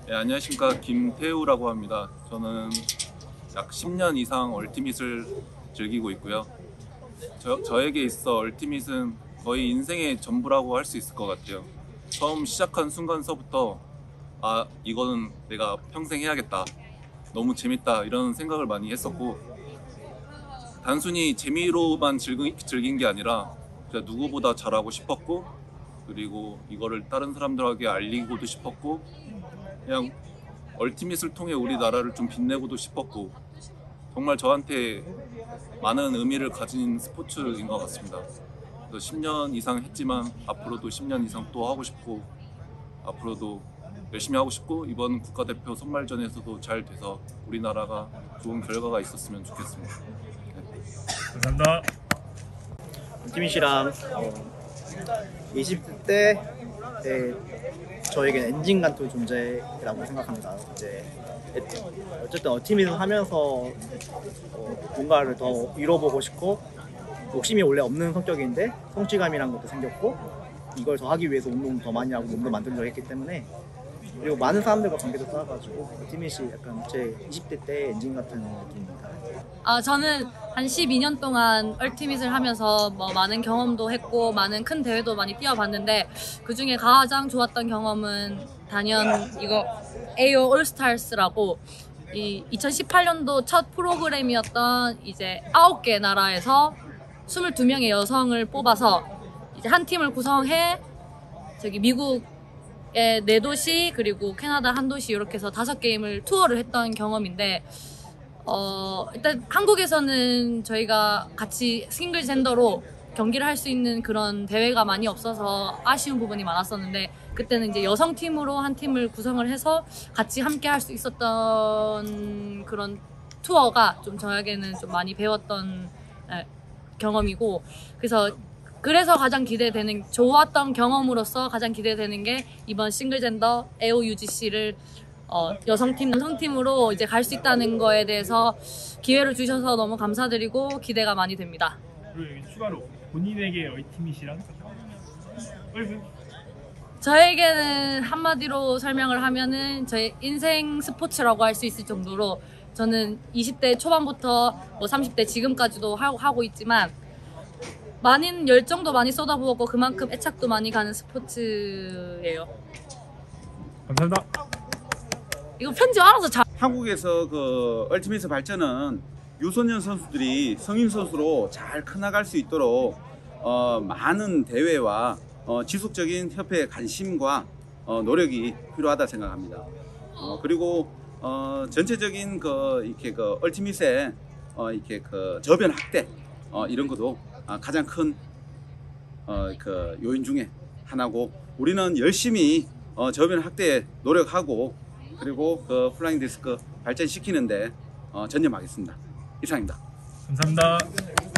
네, 안녕하십니까. 김태우라고 합니다. 저는 약 10년 이상 얼티밋을 즐기고 있고요. 저에게 있어 얼티밋은 거의 인생의 전부라고 할 수 있을 것 같아요. 처음 시작한 순간서부터 이거는 내가 평생 해야겠다, 너무 재밌다, 이런 생각을 많이 했었고, 단순히 재미로만 즐긴 게 아니라 제가 누구보다 잘하고 싶었고, 그리고 이거를 다른 사람들에게 알리고도 싶었고, 그냥 얼티밋을 통해 우리나라를 좀 빛내고도 싶었고, 정말 저한테 많은 의미를 가진 스포츠인 것 같습니다. 그래서 10년 이상 했지만 앞으로도 10년 이상 또 하고 싶고, 앞으로도 열심히 하고 싶고, 이번 국가대표 선발전에서도 잘 돼서 우리나라가 좋은 결과가 있었으면 좋겠습니다. 감사합니다. 얼티밋이랑 20대 때 저에게는 엔진 같은 존재라고 생각합니다. 이제 어쨌든 얼티밋을 하면서 뭔가를 더 이뤄보고 싶고, 욕심이 원래 없는 성격인데 성취감이란 것도 생겼고, 이걸 더 하기 위해서 운동도 더 많이 하고 몸도 만들려고 했기 때문에, 그리고 많은 사람들과 관계도 쌓아가지고 얼티밋이 약간 제 20대 때 엔진 같은 느낌입니다. 저는 한 12년 동안 얼티밋을 하면서 많은 경험도 했고 많은 큰 대회도 많이 뛰어봤는데, 그 중에 가장 좋았던 경험은 단연 이거 AO 올스타즈라고, 이 2018년도 첫 프로그램이었던 이제 9개 나라에서 22명의 여성을 뽑아서 이제 한 팀을 구성해 미국의 4도시 그리고 캐나다 1도시 이렇게 해서 5게임을 투어를 했던 경험인데, 일단 한국에서는 저희가 같이 싱글 젠더로 경기를 할 수 있는 그런 대회가 많이 없어서 아쉬운 부분이 많았었는데, 그때는 이제 여성팀으로 한 팀을 구성을 해서 같이 함께 할 수 있었던 그런 투어가 좀 저에게는 좀 많이 배웠던 경험이고, 그래서 가장 기대되는, 좋았던 경험으로서 가장 기대되는 게 이번 싱글젠더 AOUGC를 여성팀, 남성팀으로 이제 갈 수 있다는 거에 대해서 기회를 주셔서 너무 감사드리고 기대가 많이 됩니다. 그리고 여기 추가로 본인에게 얼티밋이란? 저에게는 한마디로 설명을 하면은 저의 인생 스포츠라고 할 수 있을 정도로, 저는 20대 초반부터 30대 지금까지도 하고 있지만 많은 열정도 많이 쏟아부었고 그만큼 애착도 많이 가는 스포츠예요. 감사합니다. 이거 편집 알아서 잘. 한국에서 그 얼티밋의 발전은 유소년 선수들이 성인 선수로 잘 커나갈 수 있도록 많은 대회와 지속적인 협회의 관심과 노력이 필요하다 생각합니다. 그리고 전체적인 이렇게 얼티밋의 이렇게 저변 확대, 이런 것도 가장 큰 요인 중에 하나고, 우리는 열심히 저변 확대에 노력하고, 그리고 플라잉 디스크 발전시키는데 전념하겠습니다. 이상입니다. 감사합니다.